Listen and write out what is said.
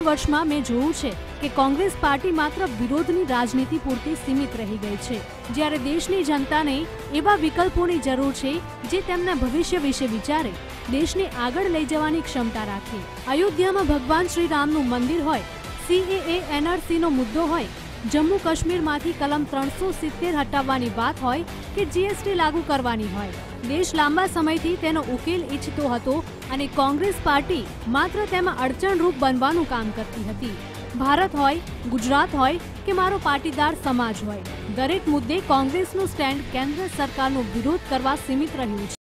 વર્ષમાં મેં જોયું છે કે કોંગ્રેસ પાર્ટી માત્ર વિરોધની રાજનીતિ પૂરતી સીમિત રહી ગઈ છે, જ્યારે દેશની જનતાને એવા વિકલ્પોની જરૂર છે જે તેમના ભવિષ્ય વિશે વિચારે, દેશને આગળ લઈ જવાની ક્ષમતા રાખે। અયોધ્યામાં ભગવાન શ્રી રામનું મંદિર હોય, CAA NRC નો મુદ્દો હોય, જમ્મુ કાશ્મીરમાંથી કલમ 370 હટાવવાની વાત હોય કે GST લાગુ કરવાની હોય, દેશ લાંબા સમયથી તેનો ઉકેલ ઈચ્છતો હતો અને કોંગ્રેસ પાર્ટી માત્ર તેમાં અડચણરૂપ બનવાનું કામ કરતી હતી। ભારત હોય, ગુજરાત હોય કે મારો પાટીદાર સમાજ હોય, દરેક મુદ્દે કોંગ્રેસનું સ્ટેન્ડ કેન્દ્ર સરકારનો વિરોધ કરવા સીમિત રહ્યું છે।